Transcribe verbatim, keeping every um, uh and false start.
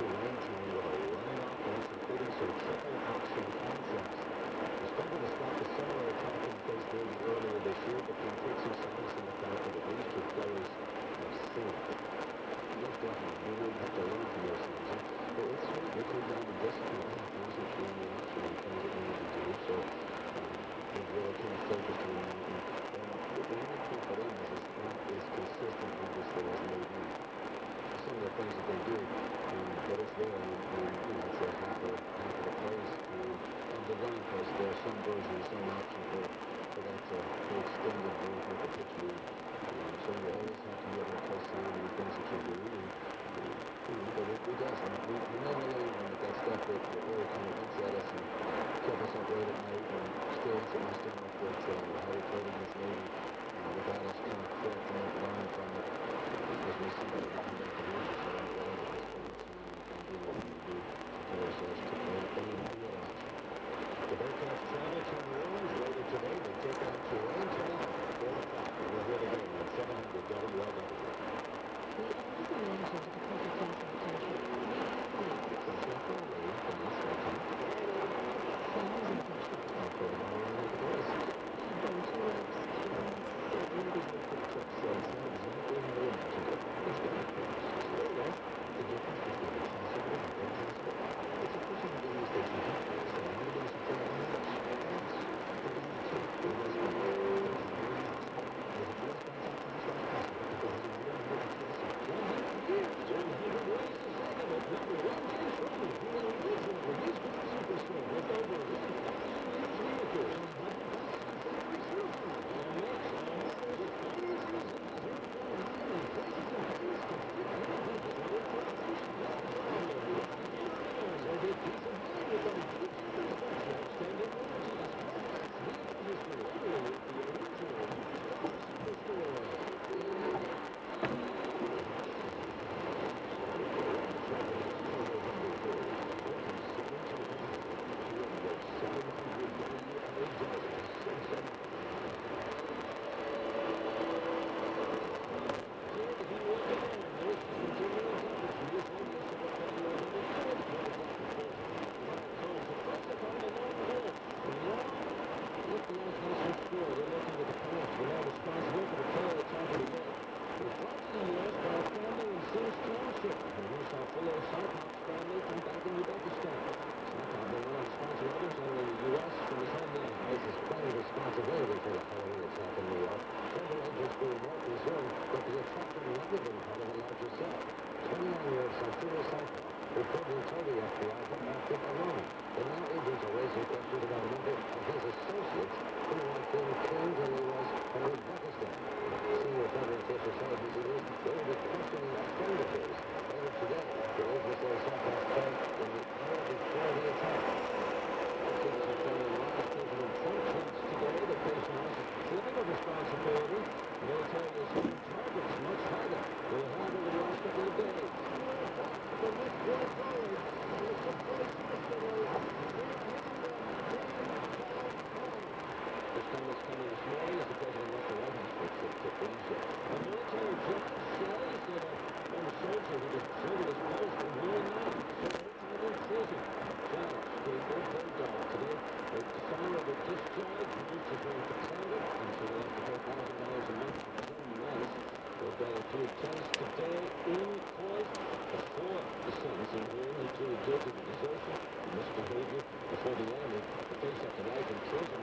to lane time with a running offense, including some triple option concepts. He struggled to stop the similar attacking face maybe earlier this year, but can take some solace in the fact that at least two players have seen it. Most definitely, we will have to learn from this season. But it's sort of looking down to discipline and things that you need to do, things that we need to do. So um, we're really kind of focused on that. And, and the only thing for them is it's not as consistent, obviously, as maybe some of the things that they do. Um, but it's there, and, and you know, it's a half of, half of the plays. Um, of the running plays, there are some versions, some options for, for that to be extended and repetition. Um, so you always have to be able to play sound in the things that you're doing. And, um, you know, but it, it does. And we, we never learn when that stuff that, that really kind of eats at us and kept us up late at night and still into my stomach with uh, how we played against Navy uh, without us kind of correcting it, learning from it. Because we see that we come back to lose us and we're at this point and do what we need to do to prepare ourselves to play the game we realize. The Bearcats travel to New Orleans later today. They take on Tulane tomorrow at four o'clock. We'll hear the game on seven hundred W L W. The American managers of the country class of the country. Misbehavior before the enemy, the face up to life in prison.